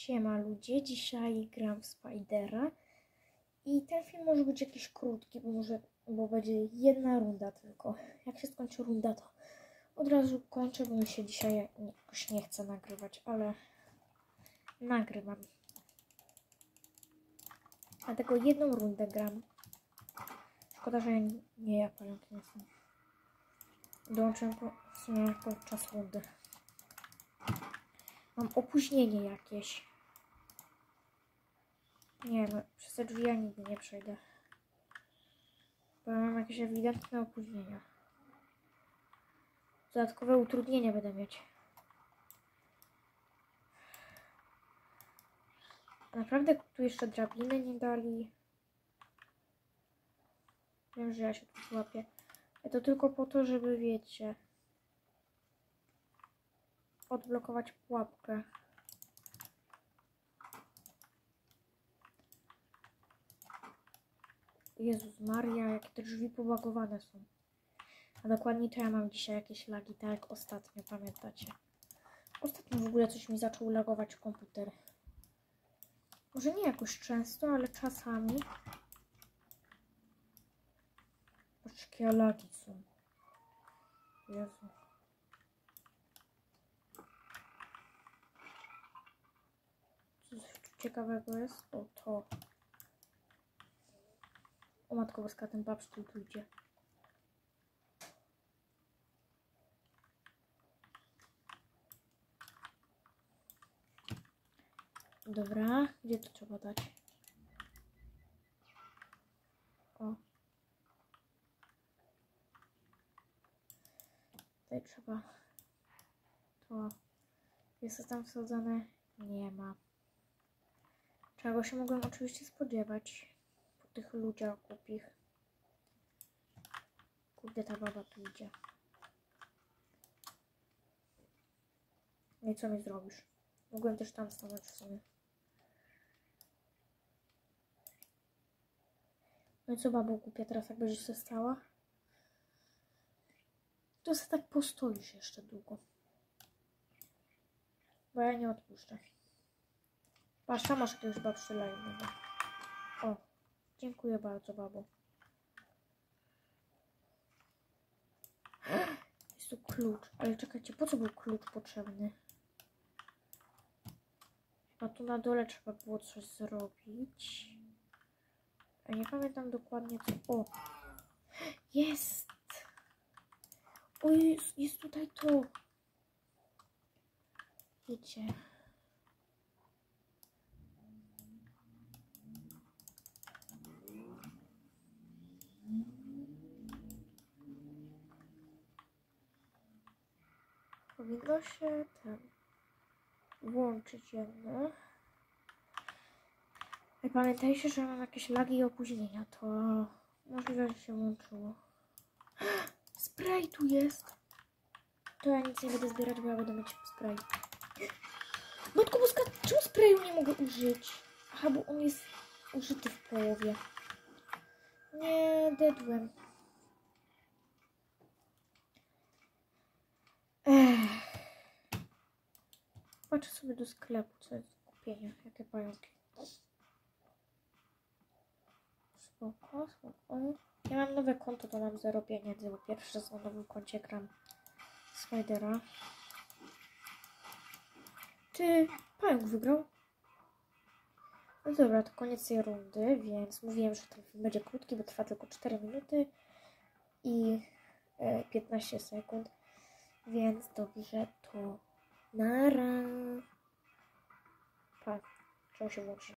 Siema ludzie, dzisiaj gram w Spidera i ten film może być jakiś krótki, bo będzie jedna runda tylko. Jak się skończy runda, to od razu kończę, bo mi się dzisiaj jakoś nie chce nagrywać, ale nagrywam. Dlatego jedną rundę gram. Szkoda, że ja pająki nie są. Dołączyłem w sumie podczas rundy. Mam opóźnienie jakieś. Nie, no przez te drzwi ja nigdy nie przejdę. Bo ja mam jakieś ewidentne opóźnienia. Dodatkowe utrudnienia będę mieć. Naprawdę tu jeszcze drabiny nie dali. Wiem, że ja się tu złapię. Ale to tylko po to, żeby wiecie, odblokować pułapkę. Jezus Maria, jakie te drzwi pobagowane są. A dokładnie to ja mam dzisiaj jakieś lagi, tak jak ostatnio, pamiętacie? Ostatnio w ogóle coś mi zaczął lagować komputer. Może nie jakoś często, ale czasami. Patrz, jakie lagi są. Jezu. Coś ciekawego jest? O, to. O matko boska, ten babsztyl tu idzie. Dobra, gdzie to trzeba dać? O. Tutaj trzeba. To. Jest to tam wsadzone? Nie ma. Czego się mogłem oczywiście spodziewać po tych ludziach głupich. Kurde, ta baba tu idzie. No i co mi zrobisz? Mogłem też tam stanąć w sumie. No i co, babo głupia, teraz jak będziesz się stała? To sobie tak postoisz jeszcze długo. Bo ja nie odpuszczę. Patrz, tam masz jakiegoś babszyla innego. O, dziękuję bardzo, babo. Jest tu klucz. Ale czekajcie, po co był klucz potrzebny? A tu na dole trzeba było coś zrobić. A nie pamiętam dokładnie co. O! Jest! O, jest tutaj to. Wiecie. Powinno się ten włączyć jedno. I pamiętajcie, że mam jakieś lagi i opóźnienia, to możliwe, że się włączyło. Spray tu jest! To ja nic nie będę zbierać, bo ja będę mieć spray. Matko boska, czemu sprayu nie mogę użyć? Aha, bo on jest użyty w połowie. Nie, dedłem. Patrzę sobie do sklepu, co jest do kupienia. Jakie pająki. Spoko, spoko. Ja mam nowe konto, to mam 0 pieniędzy, bo pierwszy raz na nowym koncie gram Spidera. Ty, pająk wygrał? No dobra, to koniec tej rundy, więc mówiłem, że ten film będzie krótki, bo trwa tylko 4 minuty i 15 sekund. Więc dobrze, to nara. Pa, trzeba się włączyć.